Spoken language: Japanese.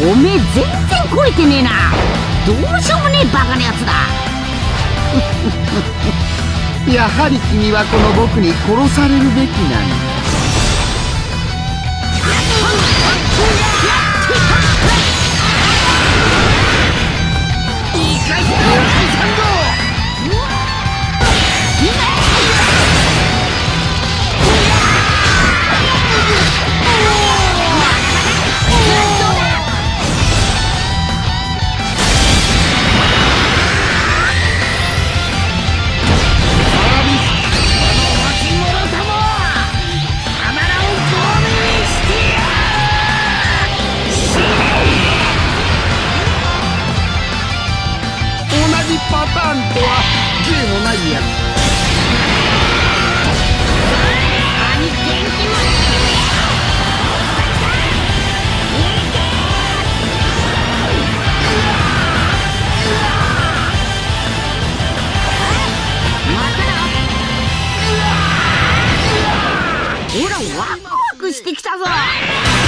おめえ全然懲りてねえな。どうしようもねえバカなやつだ。 やはり君はこの僕に殺されるべきなんだ。パターンとは芸のないやつ。 ほらワクワクしてきたぞ。